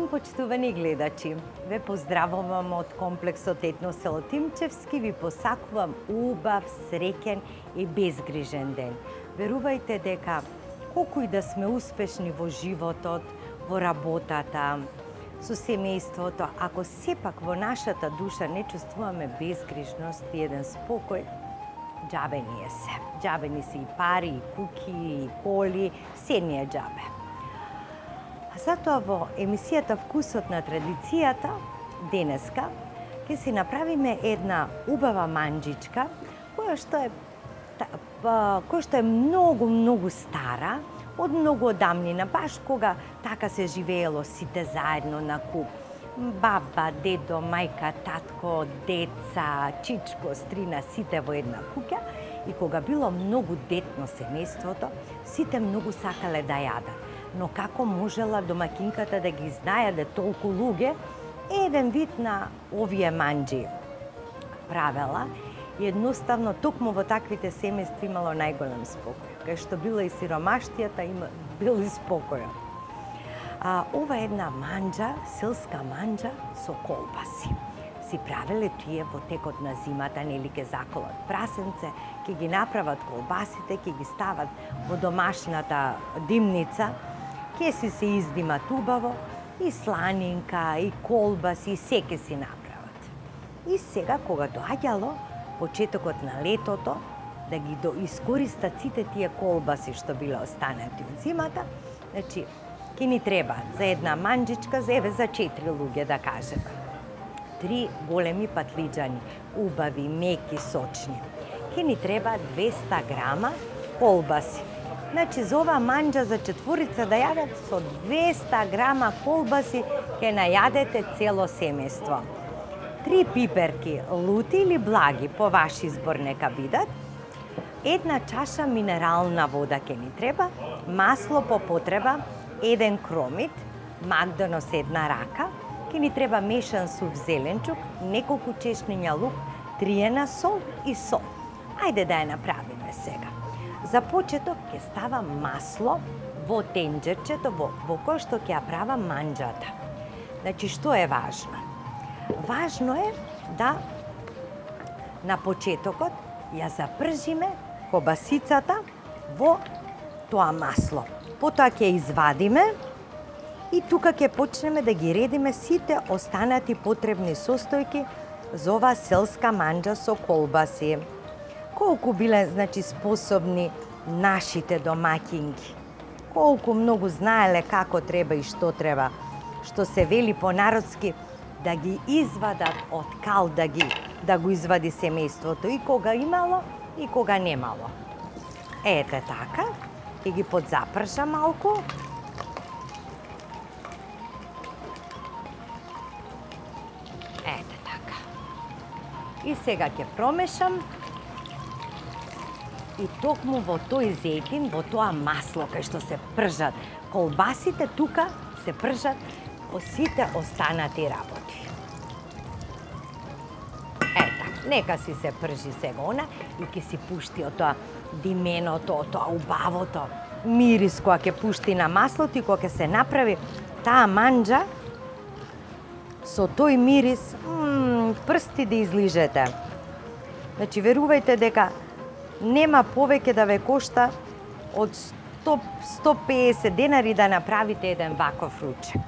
ден, почитувани гледачи! Ве поздравувам од комплексот Етно село Тимчевски, ви посакувам убав, среќен и безгрижен ден. Верувајте дека колку и да сме успешни во животот, во работата, со семејството, ако сепак во нашата душа не чувствуваме безгрижност и еден спокој, џабе ни е се. Џабе ни се и пари, и куки, и коли, се ни е џабе. Затоа во емисијата Вкусот на традицијата, денеска, ќе си направиме една убава манџичка, која што е многу стара, од многу одамнина, баш кога така се живеело сите заедно на куп. Баба, дедо, мајка, татко, деца, чичко, стрина, сите во една куќа. И кога било многу детно семејството, сите многу сакале да јадат. Но како можела домакинката да ги знаеде толку луѓе, еден вид на овие манџи правела. И едноставно, токму во таквите семејства имало најголем спокој. Кај што била и сиромаштијата, бил и спокојот. Ова е една манџа, селска манџа со колбаси. Си правеле тие во текот на зимата, нели ке заколат прасенце, ке ги направат колбасите, ке ги стават во домашната димница, ке си се издимат убаво, и сланинка, и колбаси, и се ке си направат. И сега, кога доаѓало почетокот на летото, да ги искористат сите тие колбаси што биле останати од зимата, значи, ке ни треба за една манџичка, за 4 луѓе, да кажеме. 3 големи патлиџани, убави, меки, сочни. Ке ни треба 200 грама колбаси. Значи, за ова манџа за 4 да јадат, со 200 грама колбаси ке најадете цело семејство. 3 пиперки, лути или благи, по ваш избор нека бидат. 1 чаша минерална вода ке ни треба, масло по потреба, 1 кромит, магдонос 1 рака, ке ни треба мешан сув зеленчук, неколку чешниња лук, триена сол и сол. Ајде да ја направиме сега. За почеток ќе ставам масло во тенџерчето во кое што ќе ја правам манџата. Значи, што е важно? Важно е да на почетокот ја запржиме кобасицата во тоа масло. Потоа ќе извадиме и тука ќе почнеме да ги редиме сите останати потребни состојки за оваа селска манџа со колбаси. Колку биле, значи, способни нашите домаќинки. Колку многу знаеле како треба и што треба. Што се вели по-народски, да ги извадат од кал, да го извади семејството и кога имало и кога немало. Ете така, ќе ги подзапрша малку. Ете така. И сега ќе промешам. И токму во тој зејтин, во тоа масло кај што се пржат колбасите, тука се пржат по сите останати работи. Ета, нека си се пржи сега она и ќе си пушти од тоа дименото, од тоа убавото мирис која ќе пушти на маслото и која ќе се направи таа манџа со тој мирис, прсти да излижете. Значи, верувајте дека нема повеќе да ве кошта од 100-150 денари да направите еден ваков ручек.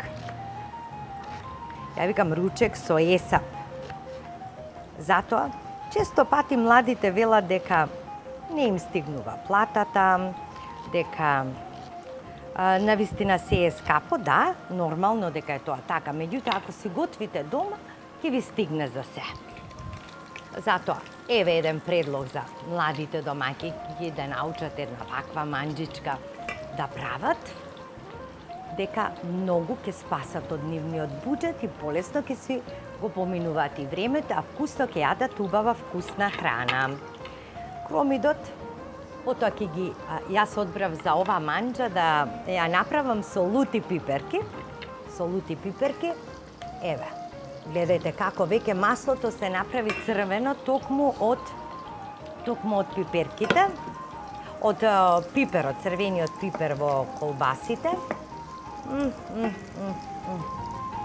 Ја викам ручек со есап. Затоа, често пати младите велат дека не им стигнува платата, дека навистина се е скапо. Да, нормално дека е тоа така. Меѓутоа, ако си готвите дома, ќе ви стигне за се. Затоа, еве еден предлог за младите домаќинки да научат една ваква манџичка да прават, дека многу ќе спасат од нивниот буџет и полесно ќе си го поминуваат и времето, а вкусно ќе јадат убава вкусна храна. Кромидот, потоа ќе ги, јас одбрав за ова манџа да ја направам со лути пиперки. Со лути пиперки, еве. Гледајте како веќе маслото се направи црвено токму од пиперките, од пиперот, црвениот пипер во колбасите.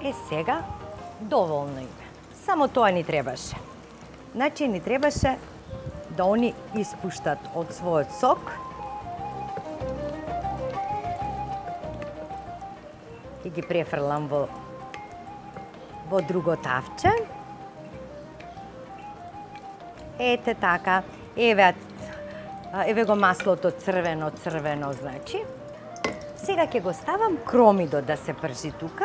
Сега доволно име. Само тоа ни требаше. Значи ни требаше да они испуштат од својот сок. И ги префрлам во друго тавче. Ете така. Еве го маслото црвено, значи. Сега ќе го ставам кромидот да се пржи тука.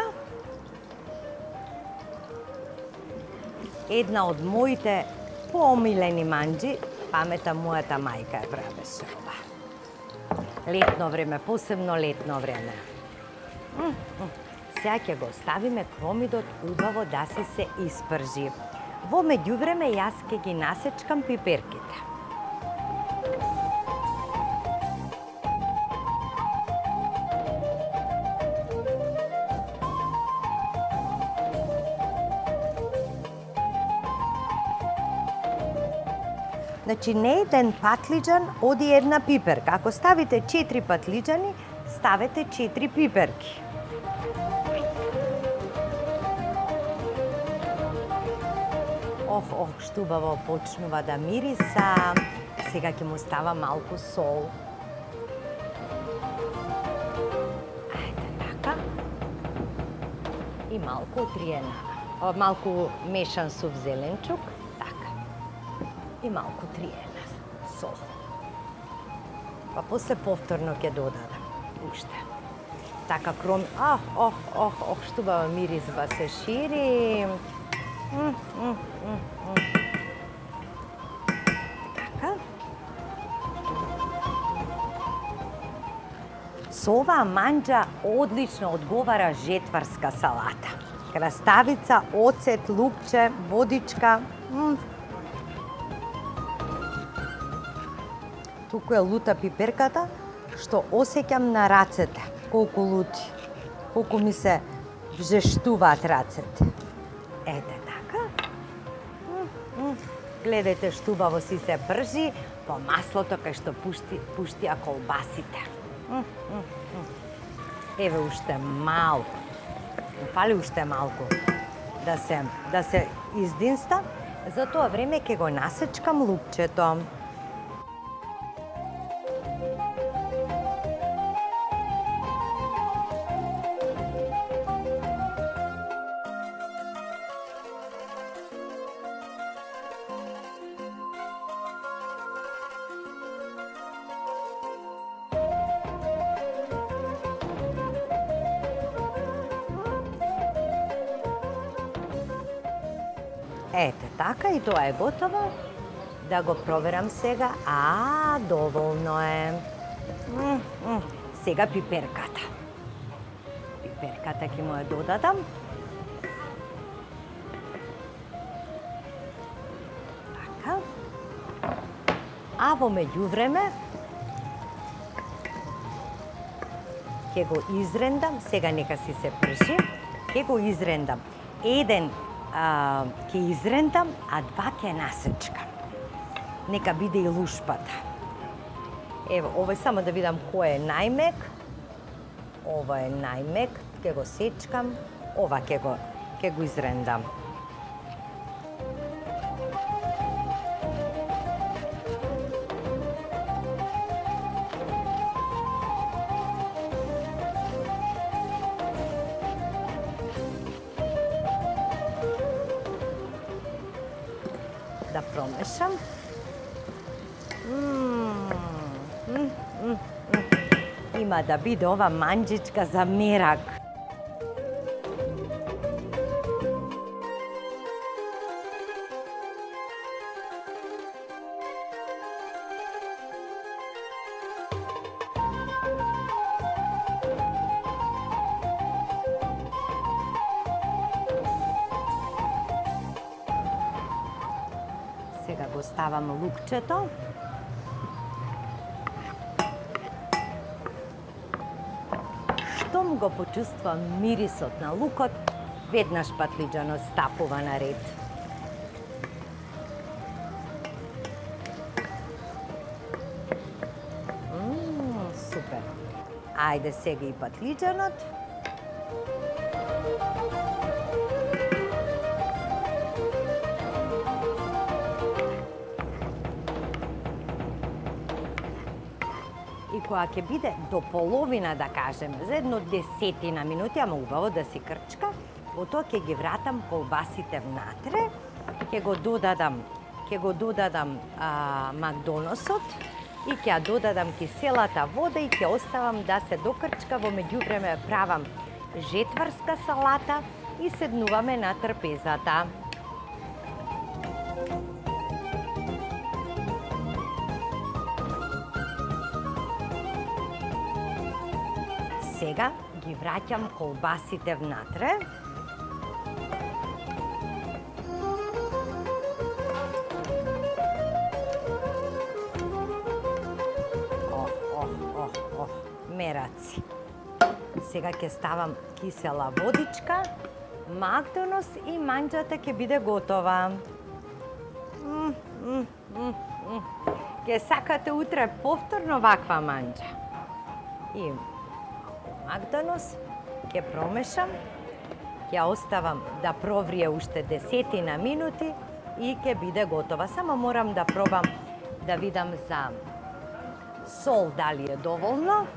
Една од моите поомилени манџи, памета мојата мајка ја правеше ова. Летно време, посебно летно време. Сега ќе го ставиме кромидот убаво да се испржи. Во меѓувреме јас ќе ги насечкам пиперките. Значи, не еден патлиџан оди една пиперка. Ако ставите 4 патлиџани, ставете 4 пиперки. Што убаво почнува да мириса. Сега ќе му става малку сол. Ајде така. И малку триена. Малку мешан сув зеленчук. И малку триена сол. Па после повторно ќе додадам уште. Така што убава мирисба се шири. Така. Со оваа манџа одлично одговара жетварска салата. Краставица, оцет, лукче, водичка. Туку е лута пиперката, што осеќам на рацете. Колку лути, колку ми се вжештуваат рацете. Ете така. Гледајте што убаво си се пржи по маслото кај што пуштија колбасите. Еве уште малку. Фали уште малку да се издинста. За тоа време ќе го насечкам лукчето. Ете така, и тоа е готово. Да го проверам сега. Доволно е. Сега пиперката. Пиперката ќе му ја додадам. Така. А во меѓувреме ќе го изрендам. Сега нека си се пржи. Ќе го изрендам. Еден ќе изрендам, а 2 ќе насечкам. Нека биде и лушпата. Ево, овој само да видам кој е најмек. Ова е најмек, ќе го сечкам. Ова ќе го изрендам. Да промешам. Има да биде ова манџичка за мерак. Сега го ставам лукчето. Штом го почувствам мирисот на лукот, веднаш патлиџанот стапува на ред. Супер. Ајде сега и патлиџанот. И кога ќе биде до половина, да кажеме, за едно 10 минути, ама убаво да си крчка, потоа ќе ги вратам колбасите внатре, ќе го додадам макдоносот и ќе ја додадам киселата вода и ќе оставам да се докрчка. Во меѓувреме правам жетварска салата и седнуваме на трпезата. Сега ги враќам колбасите внатре. Мераци. Сега ќе ставам кисела водичка, макдонос и манџата ќе биде готова. Ќе сакате утре повторно ваква манџа. И макдонос ќе промешам, ќе оставам да проврие уште 10 минути и ќе биде готова. Само морам да пробам да видам за сол дали е доволно.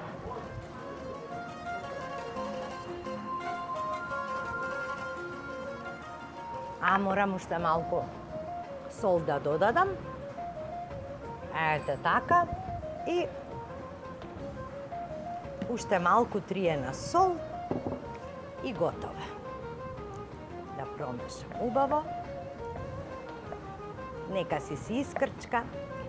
Морам уште малку сол да додадам. Ете така. И уште малку триена сол и готово. Да промешам убаво. Нека си искрчка.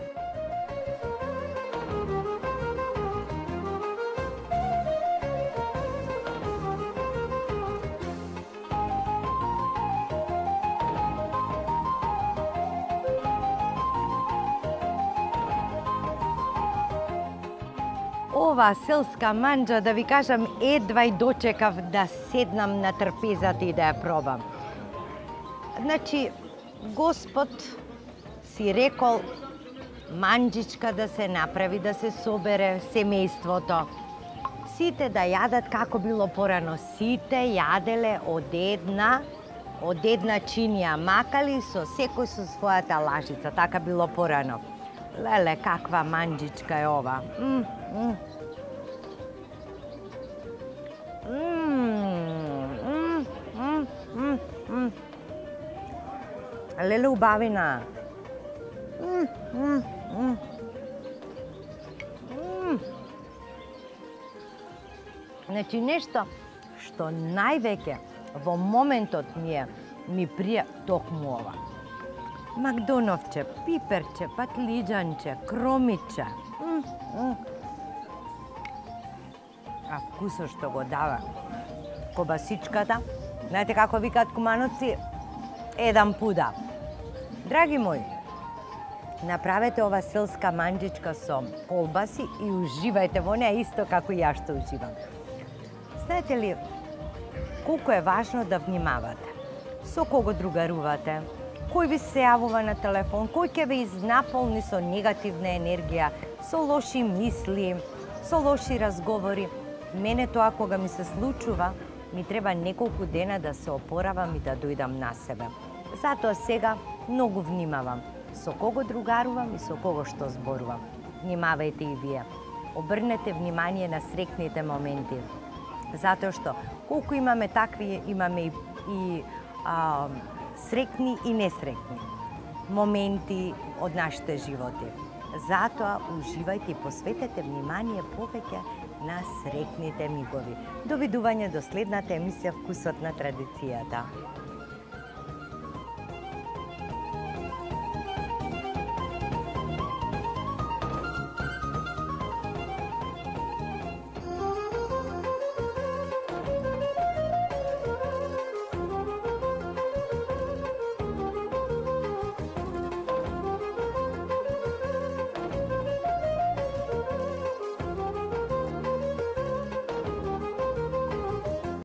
Ова селска манџа, да ви кажам, едва и дочекав да седнам на трпезата и да ја пробам. Значи, Господ си рекол манџичка да се направи, да се собере семејството. Сите да јадат како било порано. Сите јаделе од една чинија макали, со секој со својата лажица. Така било порано. Леле, каква манџичка е ова. Леле, убавина. Значи, нешто што највеќе во моментот ми прија токму ова. Макдоновче, пиперче, патлиџанче, кромиче. А вкусот што го дава кобасичката, знаете како викаат кумановци, еден пуда. Драги мои, направете ова селска манџичка со колбаси и уживајте во неа исто како и ја што уживам. Знаете ли колку е важно да внимавате со кого другарувате, кој ви се јавува на телефон, кој ќе ве изнаполни со негативна енергија, со лоши мисли, со лоши разговори. Мене тоа кога ми се случува, ми треба неколку дена да се опоравам и да дојдам на себе. Затоа сега многу внимавам со кого другарувам и со кого што зборувам. Внимавајте и вие. Обрнете внимание на среќните моменти. Затоа што колку имаме такви, имаме и среќни и несреќни моменти од нашите животи. Затоа уживајте и посветете внимание повеќе на среќните мигови. Довидување до следната емисија Вкусот на традицијата.